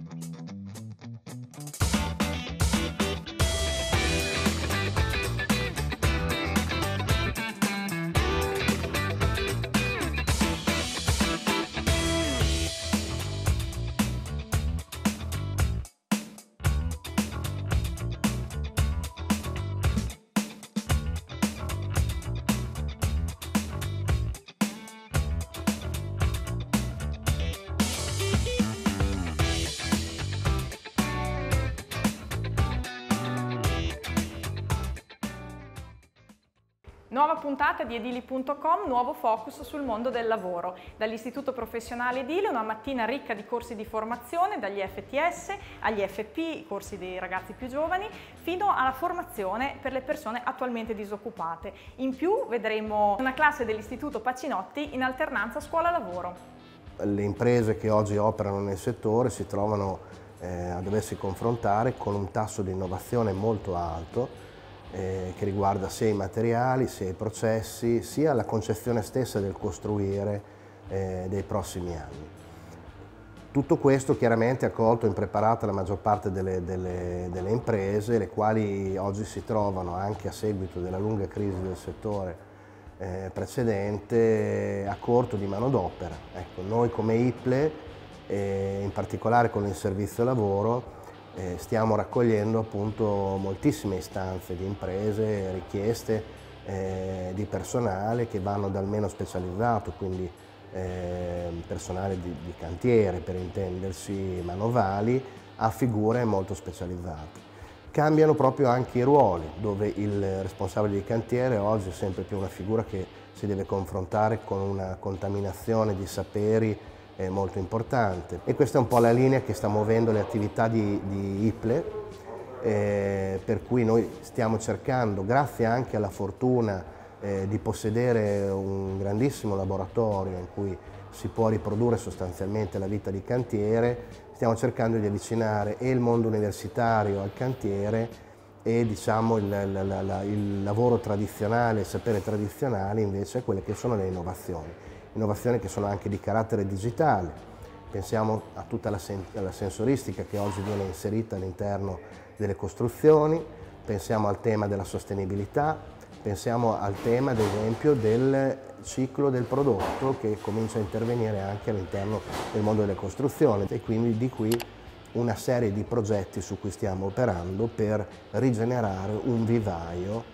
Nuova puntata di edili.com, nuovo focus sul mondo del lavoro. Dall'Istituto Professionale Edile una mattina ricca di corsi di formazione, dagli FTS agli FP, i corsi dei ragazzi più giovani, fino alla formazione per le persone attualmente disoccupate. In più vedremo una classe dell'Istituto Pacinotti in alternanza scuola-lavoro. Le imprese che oggi operano nel settore si trovano a doversi confrontare con un tasso di innovazione molto alto, che riguarda sia i materiali, sia i processi, sia la concezione stessa del costruire dei prossimi anni. Tutto questo chiaramente ha colto impreparata la maggior parte delle imprese, le quali oggi si trovano, anche a seguito della lunga crisi del settore precedente, a corto di manodopera. Ecco, noi come IPLE, in particolare con il servizio lavoro, stiamo raccogliendo appunto moltissime istanze di imprese, richieste di personale che vanno dal meno specializzato, quindi personale di cantiere per intendersi, manovali, a figure molto specializzate. Cambiano proprio anche i ruoli, dove il responsabile di cantiere oggi è sempre più una figura che si deve confrontare con una contaminazione di saperi molto importante, e questa è un po' la linea che sta muovendo le attività di IPLE, per cui noi stiamo cercando, grazie anche alla fortuna di possedere un grandissimo laboratorio in cui si può riprodurre sostanzialmente la vita di cantiere, stiamo cercando di avvicinare e il mondo universitario al cantiere e diciamo il lavoro tradizionale, il sapere tradizionale invece a quelle che sono le innovazioni che sono anche di carattere digitale. Pensiamo a tutta la sensoristica che oggi viene inserita all'interno delle costruzioni, pensiamo al tema della sostenibilità, pensiamo al tema ad esempio del ciclo del prodotto che comincia a intervenire anche all'interno del mondo delle costruzioni, e quindi di qui una serie di progetti su cui stiamo operando per rigenerare un vivaio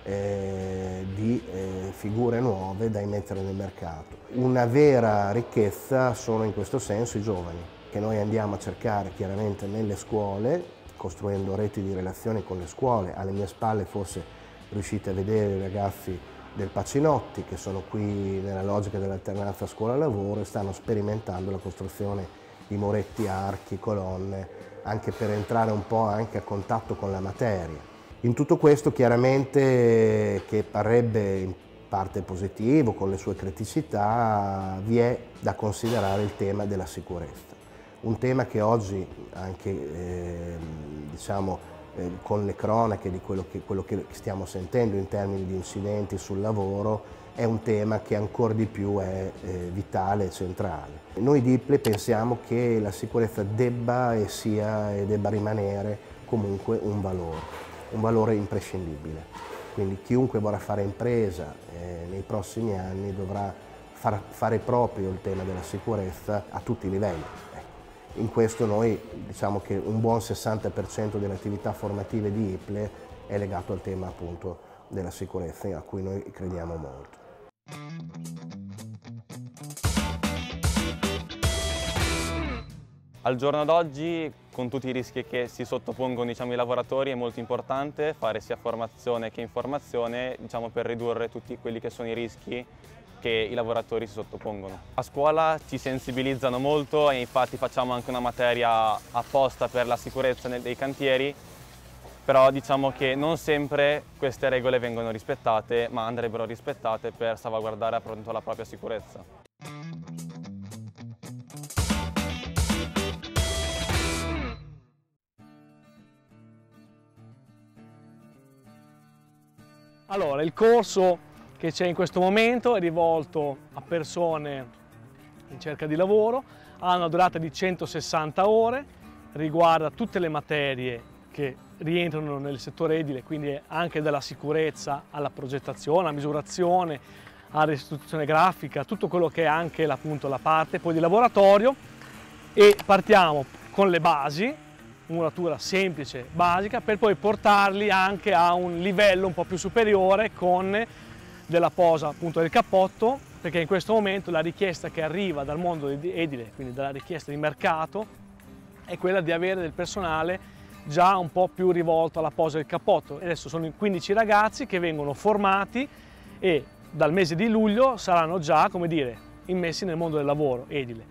di figure nuove da immettere nel mercato. Una vera ricchezza sono in questo senso i giovani, che noi andiamo a cercare chiaramente nelle scuole, costruendo reti di relazioni con le scuole. Alle mie spalle forse riuscite a vedere i ragazzi del Pacinotti che sono qui nella logica dell'alternanza scuola-lavoro e stanno sperimentando la costruzione di muretti, archi, colonne, anche per entrare un po' anche a contatto con la materia. In tutto questo chiaramente, che parrebbe in parte positivo con le sue criticità, vi è da considerare il tema della sicurezza. Un tema che oggi anche con le cronache di quello che stiamo sentendo in termini di incidenti sul lavoro è un tema che ancora di più è vitale e centrale. Noi di IPLE pensiamo che la sicurezza debba rimanere comunque un valore imprescindibile. Quindi chiunque vorrà fare impresa nei prossimi anni dovrà fare proprio il tema della sicurezza a tutti i livelli. In questo noi diciamo che un buon 60% delle attività formative di IPLE è legato al tema appunto della sicurezza, a cui noi crediamo molto. Al giorno d'oggi, con tutti i rischi che si sottopongono i lavoratori, è molto importante fare sia formazione che informazione per ridurre tutti quelli che sono i rischi che i lavoratori si sottopongono. A scuola ci sensibilizzano molto e infatti facciamo anche una materia apposta per la sicurezza dei cantieri, però diciamo che non sempre queste regole vengono rispettate, ma andrebbero rispettate per salvaguardare appunto la propria sicurezza. Allora, il corso che c'è in questo momento è rivolto a persone in cerca di lavoro, ha una durata di 160 ore riguarda tutte le materie che rientrano nel settore edile, quindi anche dalla sicurezza alla progettazione, alla misurazione, alla restituzione grafica, tutto quello che è anche appunto la parte poi di laboratorio, e partiamo con le basi, muratura semplice, basica, per poi portarli anche a un livello un po' più superiore con della posa appunto del cappotto, perché in questo momento la richiesta che arriva dal mondo edile, quindi dalla richiesta di mercato, è quella di avere del personale già un po' più rivolto alla posa del cappotto. E adesso sono 15 ragazzi che vengono formati e dal mese di luglio saranno già, come dire, immessi nel mondo del lavoro edile.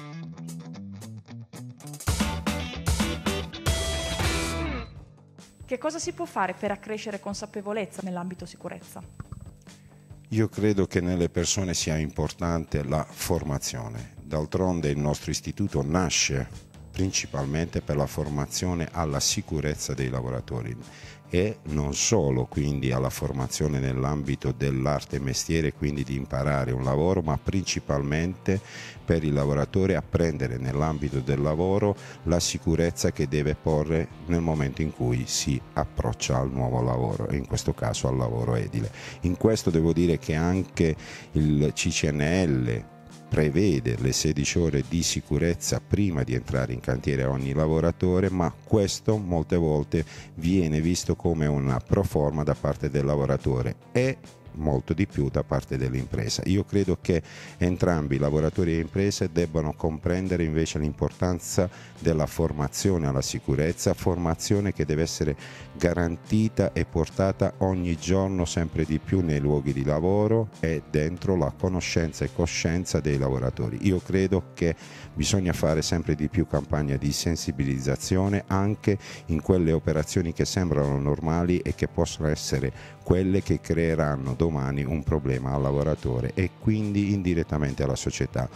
Che cosa si può fare per accrescere consapevolezza nell'ambito sicurezza? Io credo che nelle persone sia importante la formazione. D'altronde il nostro istituto nasce principalmente per la formazione alla sicurezza dei lavoratori e non solo quindi alla formazione nell'ambito dell'arte e mestiere, quindi di imparare un lavoro, ma principalmente per il lavoratore apprendere nell'ambito del lavoro la sicurezza che deve porre nel momento in cui si approccia al nuovo lavoro, e in questo caso al lavoro edile. In questo devo dire che anche il CCNL prevede le 16 ore di sicurezza prima di entrare in cantiere a ogni lavoratore, ma questo molte volte viene visto come una pro forma da parte del lavoratore e molto di più da parte dell'impresa. Io credo che entrambi, lavoratori e imprese, debbano comprendere invece l'importanza della formazione alla sicurezza, formazione che deve essere garantita e portata ogni giorno sempre di più nei luoghi di lavoro e dentro la conoscenza e coscienza dei lavoratori. Io credo che bisogna fare sempre di più campagne di sensibilizzazione anche in quelle operazioni che sembrano normali e che possono essere quelle che creeranno domani un problema al lavoratore e quindi indirettamente alla società.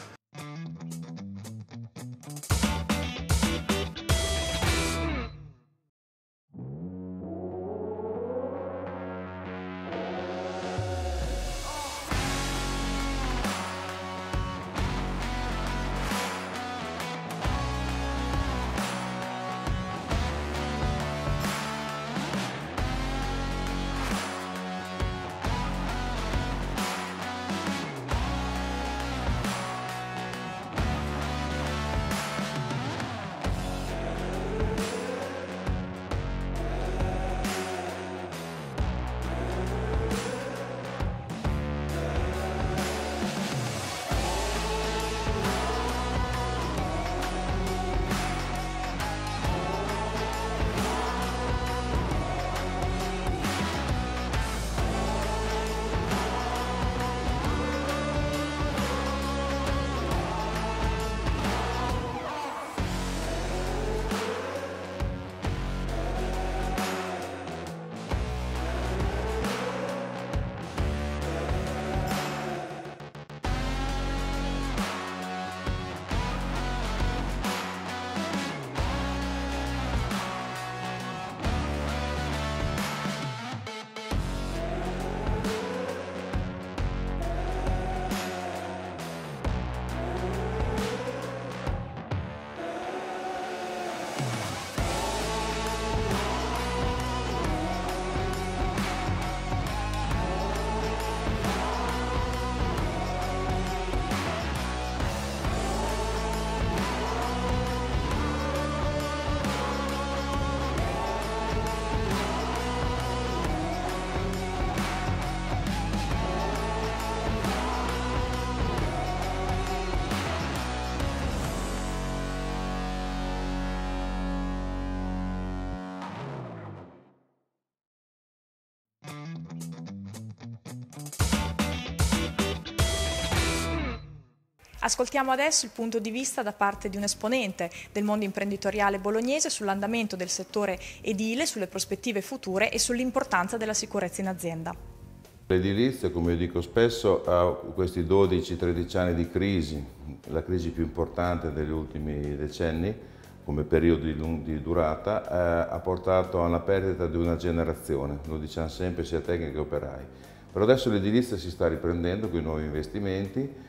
Ascoltiamo adesso il punto di vista da parte di un esponente del mondo imprenditoriale bolognese sull'andamento del settore edile, sulle prospettive future e sull'importanza della sicurezza in azienda. L'edilizia, come io dico spesso, ha questi 12-13 anni di crisi, la crisi più importante degli ultimi decenni, come periodo di durata, ha portato a una perdita di una generazione, lo diciamo sempre sia tecnici che operai. Però adesso l'edilizia si sta riprendendo con i nuovi investimenti,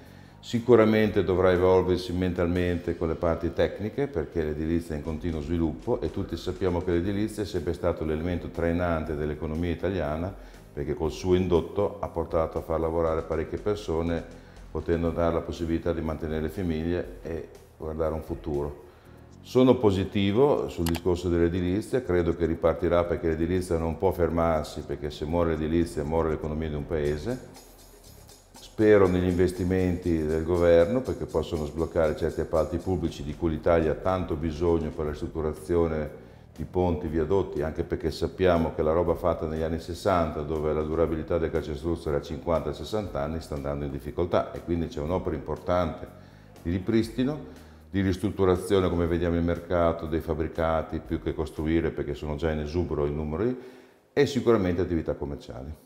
Sicuramente dovrà evolversi mentalmente con le parti tecniche, perché l'edilizia è in continuo sviluppo e tutti sappiamo che l'edilizia è sempre stato l'elemento trainante dell'economia italiana, perché col suo indotto ha portato a far lavorare parecchie persone, potendo dare la possibilità di mantenere le famiglie e guardare un futuro. Sono positivo sul discorso dell'edilizia, credo che ripartirà, perché l'edilizia non può fermarsi, perché se muore l'edilizia muore l'economia di un paese. Spero negli investimenti del governo, perché possono sbloccare certi appalti pubblici di cui l'Italia ha tanto bisogno per la ristrutturazione di ponti, viadotti, anche perché sappiamo che la roba fatta negli anni 60, dove la durabilità del calcestruzzo era 50-60 anni, sta andando in difficoltà, e quindi c'è un'opera importante di ripristino, di ristrutturazione, come vediamo il mercato, dei fabbricati, più che costruire, perché sono già in esubero i numeri, e sicuramente attività commerciali.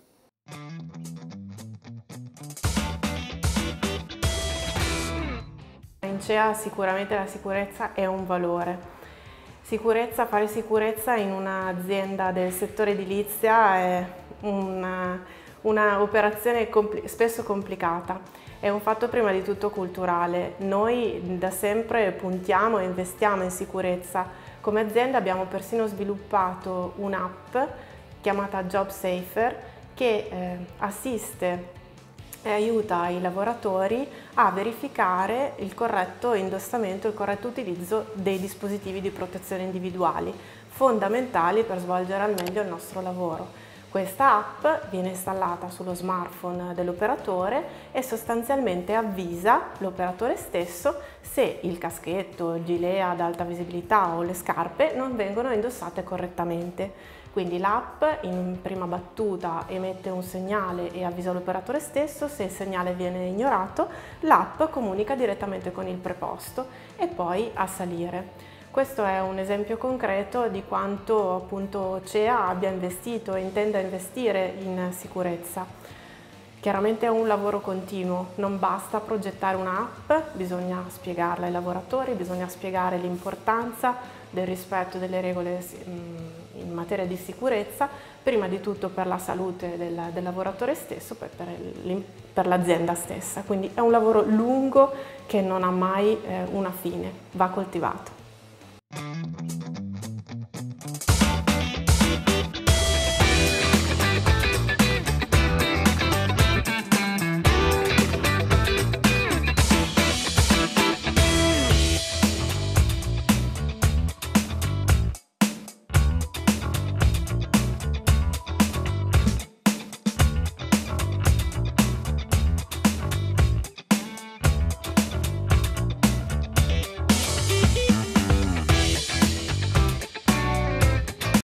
In CEA sicuramente la sicurezza è un valore. Fare sicurezza in un'azienda del settore edilizia è una operazione spesso complicata. È un fatto prima di tutto culturale. Noi da sempre puntiamo e investiamo in sicurezza. Come azienda abbiamo persino sviluppato un'app chiamata Job Safer che assiste e aiuta i lavoratori a verificare il corretto indossamento, il corretto utilizzo dei dispositivi di protezione individuali, fondamentali per svolgere al meglio il nostro lavoro. Questa app viene installata sullo smartphone dell'operatore e sostanzialmente avvisa l'operatore stesso se il caschetto, il gilet ad alta visibilità o le scarpe non vengono indossate correttamente. Quindi l'app in prima battuta emette un segnale e avvisa l'operatore stesso. Se il segnale viene ignorato, l'app comunica direttamente con il preposto e poi a salire. Questo è un esempio concreto di quanto appunto CEA abbia investito e intenda investire in sicurezza. Chiaramente è un lavoro continuo, non basta progettare un'app, bisogna spiegarla ai lavoratori, bisogna spiegare l'importanza del rispetto delle regole in materia di sicurezza, prima di tutto per la salute del lavoratore stesso, poi per l'azienda stessa. Quindi è un lavoro lungo che non ha mai una fine, va coltivato.